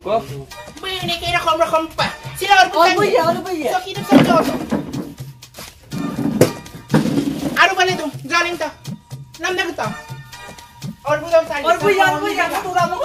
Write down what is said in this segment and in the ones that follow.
Kok? Ini kira kompa. Sila Iya. So kita sa Ano ba nito? Galing ta. Nam na kita. Or bu daw tayo. Tutura mo.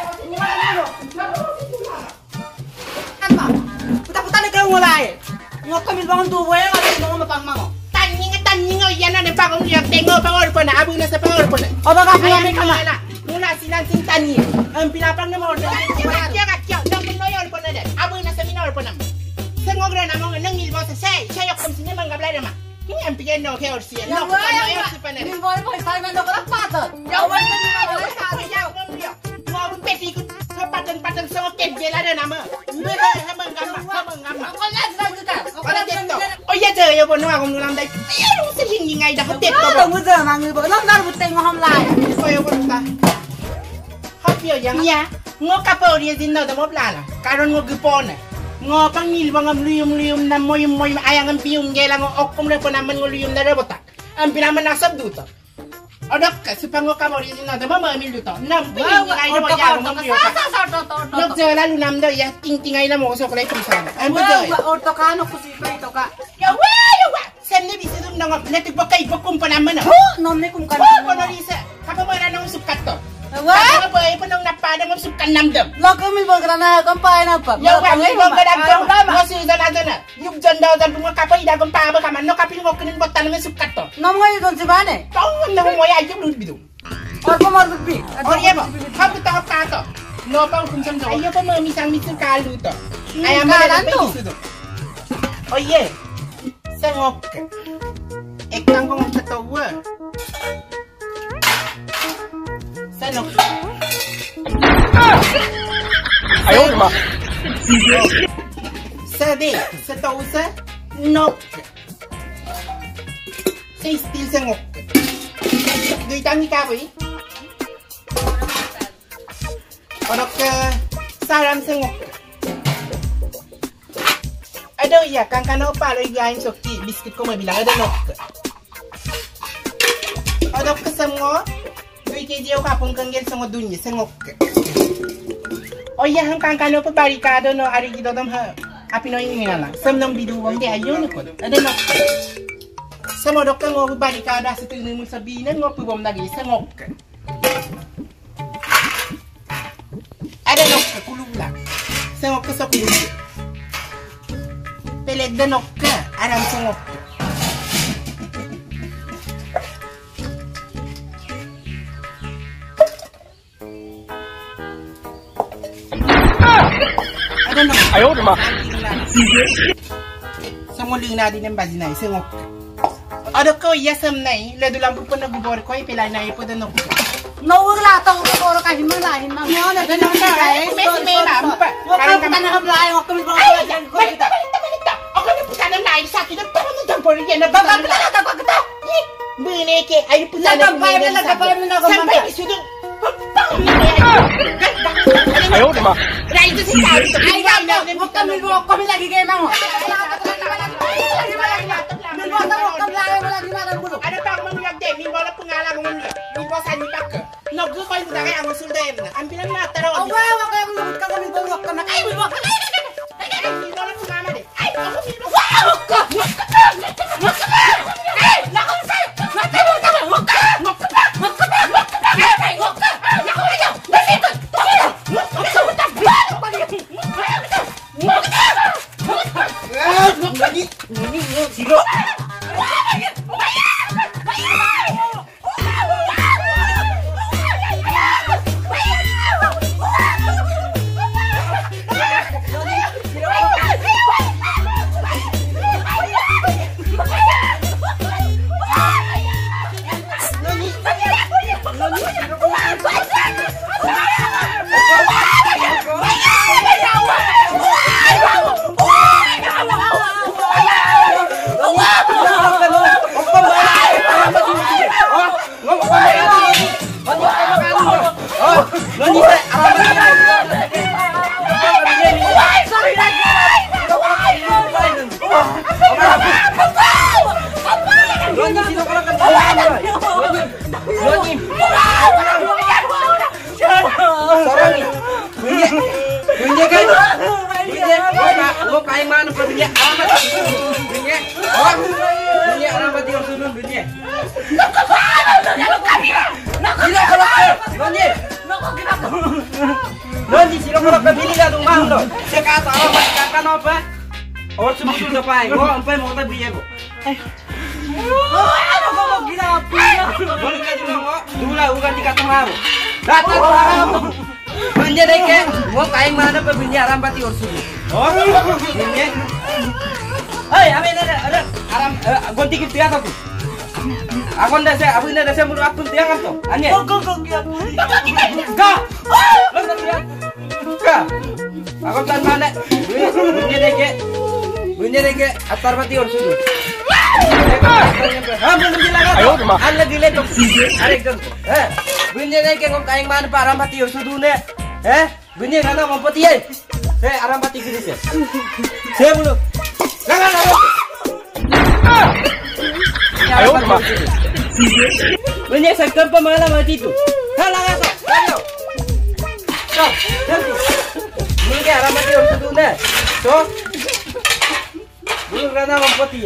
Puta na kayo wala eh. Ngok kami bangon tubo eh, kasi mga mapangmango. Taning yan na pagong liyak tengo pangor pa na abong na sa pangor pa na. O baka pinamay ka na. Mula silang tani. Ang pinapang na mo. Kaya nang pinoyor pa na din. Abong na sa minor pa na. Sa ngogra na mo nang nilbo sa say. Siya yung kamsin naman gablay naman. Kini ang piyan no kay orsiya. No, panoyor si pa na. Nilbo mo isay man ko lang patot. Yawan na mo sa yaw mo niyo. Mo ang peti ko sa patang sa kebjela na naman. Mbega hamang gama. Ako lang kita. Para dito. Oh ya je yo bono akong nulam dai. Ayo sa hingingay da hotet ko. Ano mo dyan ang nilbo? Nang narbutay mo hamlay. So yo bono ta. Hapyo yang ya. Ngo kapori din na da mo plana. Karon ngo gupon. Ngo pang nilbo ngam luyum na moyum ayang ang piyong gela ngo okom na po naman ngo luyum na rebotak. Ang pinaman nasab duto. Odak kasi pango kapori din na da mo mamil duto. Nam hingingay na mo ya mo yo. Nok jela lunam do ya ting-tingay na mo so kulay tumsan. Ang budoy. Orto ka ano ko si ito ka. Yawa! Sende bisa dum nang letik bakay bakum pa naman. Nomne kum kan. Oh, kono risa. Kapa mo na nang sukat to. Kapa ba ay panong napada mo sukan namdam. Lako mi bograna kampay na pa. Yawa, ngi mo gadag daw. Mo si dana. Yug janda dan bunga kapa ida gum pa ba kaman no kapin mo kinin botan mo sukat to. Nom ngai don si bane. Tong na mo ya yug lut bidu. Orko marbi. Or yebo. Habu ta ka to. No pa kum sam do. Ayo pa mo misang misu kalu to. Ay amala na pa isu do. Oye. Sengok. Ekang kong katawa. Sengok. Ayaw naman. Sade, sa tausa, nok. Sa stil sengok. Doy tangi ka ko eh. Orok saram sengok. Ada ya kan kana palo igain sokti biskuit ko mabilang ada nok. Ada kesengo. Dui keji o kapong kanggel sengo dunya sengok. Oh ya hang kan kana pa barikado no ari gido dam ha. Api no ini ngala. Sem nam bidu wang de ayo no ko. Ada nok. Samo dok kan ngo barikada sa tinu mo sabihin ngo pubom lagi sengok. Ada nok kulula. Sengok sa kulula. Pelet de nok aram sengok. Ada nok. Ayaw naman. Samuli na din ang bazinay sengok. Ada ko yasam nai ledu lampu pun nagubor ko ipilay na ipo de nok. Nawag latang ko ro kahit man lahin man. Ano na na kay. May mampa. Karang ka na hamlay ko kami ko kita. Ako na puta ng lain sa akin. Parang nagdampor yan. Nababagla na kapagta. Buneke. Ay puta na. Sampay isudong. Ayaw naman. Raito si Kari. Ay kami lagi kayo mo. Ada pang mamuyag de. Min wala pangalang mo niya. Min ko sa nipak. Nagdo ko yung dagay ang usul de. Ambilan na taro. Awa ka mo ka kami ko ka na. Ay mo ka. Min wala pangama de. Ay ako min wala. Bunyi kan? Bunyi. Mau kain mana bunyi? Bunyi. Oh. Bunyi orang mati ursulun bunyi. Nonji sila ko ka bili na dong mahlo. Se ka ta ro ka ka no pa. Or subutu na pa. Ngo ampai mo ta biye ko. Ano ko maginapi? Bol ka dilo ngo. Dula uga di ka tamaw. Data ko. Bunyi dai ke. Ngo kain mana pa bunyi aram pati ursulun. Oh. Bunyi. Hey, ame ada aram gonti ki tiya ko. Akon dah saya, abang dah saya mulu akun tiang kan tu, ane. Go. Ga, lo tak tiang, ga. Akon tan mana? Bunyi deke, atar mati orang sudu. Belum dilagat. Ayo, rumah. An lagi le tu, arek tu. Bunyi deke ngom kaing mana param mati orang sudu ne? Bunyi mana mau pati ye? Aram mati kiri se. Saya mulu. Jangan. Ayo, rumah. Bunyi sektor pemalas mati tu. Halang atau? Ayo. So, nanti. Mungkin arah mati orang tu ne. So, belum kena mampati.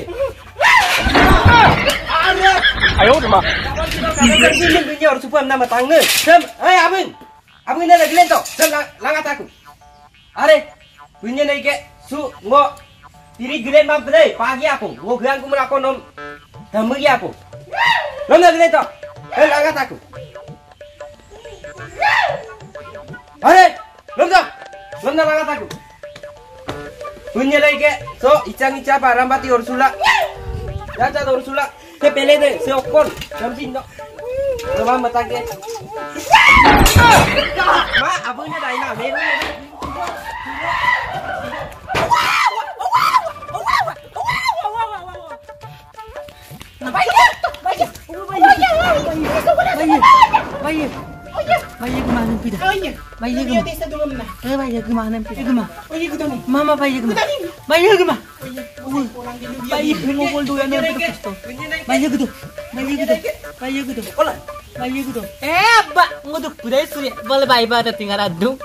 Ayo, rumah. Kalau sini bunyi orang supaya nama tangan. Sem, abang ni lagi lento. Sem, langat aku. Are, bunyi ni ke su ngo diri gilen mampre pagi aku. Ngo gilang aku melakon nom. Tamugi aku. Nom lagi lento. Langat aku. Are, nom langat aku. Bunyi lagi so icang parang mati Ursula. Jaja Ursula. Ke pele de se okon. Jamsin no. Coba mata ke. Ma, abangnya dah ina. Meru. Bayi kemana pindah? Bayi kemana? Bayi kemana pindah? Bayi kemana? Mama bayi kemana? Bayi kemana? Bayi ngomong dulu yang itu pistol. Bayi gitu. Olah. Bayi gitu. Mbak, nguduk budaya suri. Boleh bayi pada tinggal aduk.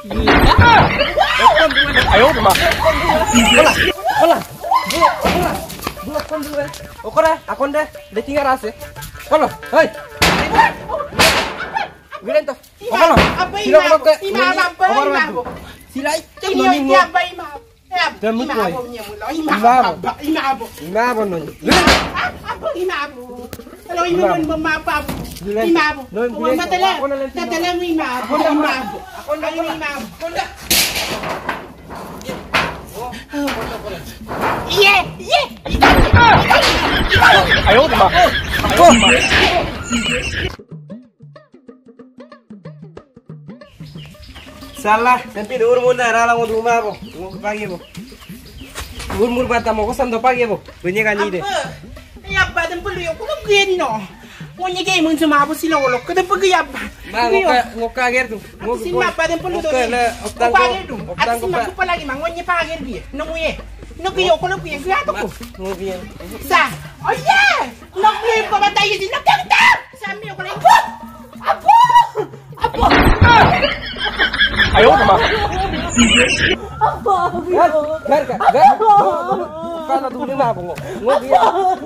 Ayo, rumah. Olah. Dua kon dulu. Okora, akon dah. Dia tinggal rasa. Olah. Hei. Gilen tu. Okolo. Ima. Silai. Ini apa ima? Demi koi. Ima non. Apa ima? Kalau ima mon mapa. Ima. Tatala ima. Akon dah ima. Ye. Ayo, rumah. Salah, sampai dur muna rala mo duma bo. Mo pagi bo. Mur bata mo ko sando pagi bo. Bunyi kan ide. Ya badan pelu yo ko geni no. Mo nyege mun suma bo sila wolo ko de pagi ya. Ba ngoka ger tu. Sima badan pelu do. Oktang ko. At sima ko palagi mang ngonye pager bi. No muye. No kiyo ko no kuye gato ko. Mo bien. Sa. Oh yeah. No kuye ko batay din no kanta. Sa mi ko lang. Apo. Ayo, rumah. Gar. Kana tu ni mabo ngo. Ngo dia.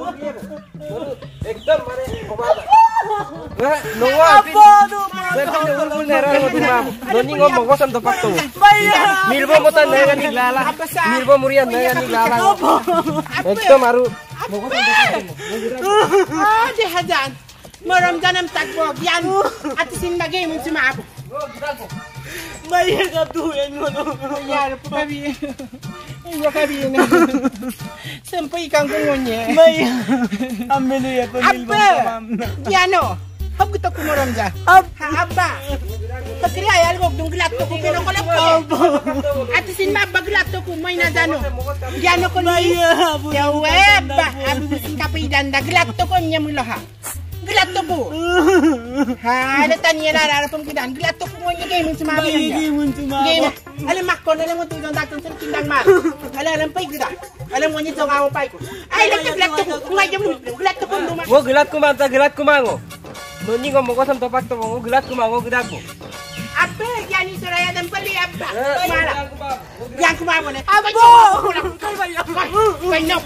Ekdam mane komada. Nungwa pin. Sampai dur muna rala mo duma. Doni ngomong ko santo pakto. Milbo mo tan na ni lala. Milbo murian na ni lala. Ekdam maru. Mo ko santo pakto. Hadan. Maram janam takbo yan. At sin magay mo sumabo. Bayi ka tuyan mo no. Yar po kabi. Iya kabi na. Sampai kang ngonye. Bayi. Ambil ya pemilih. Yano. Hab kita kumaram ja. Abba. Pagkiri ay algo dung glato ko pero ko lang ko. At sin mabaglato ko may na dano. Yano ko ni. Ya weba. Abi musin kapidan da glato ko niya mula ha. Glato ko. Ha, natanya na rarapam kidan. Glato ko mo niya game sumabi niya. Game. Alam makko na lang mo tudong datang sa tindang ma. Alam pay kita. Alam mo niya tong awo pay ko. Ay, glato ko. Ngajam glato ko luma. Wo gelat ko manta gelat ko mango. Noni ngomong ko sam topak to ngo gelat ko mango gedak ko. Apa ya yani Soraya dan beli apa? Mana? Yang kumabon eh. Abo! Kay no.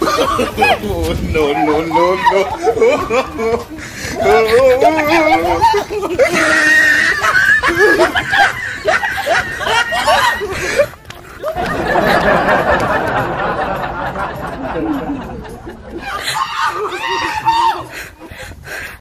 No.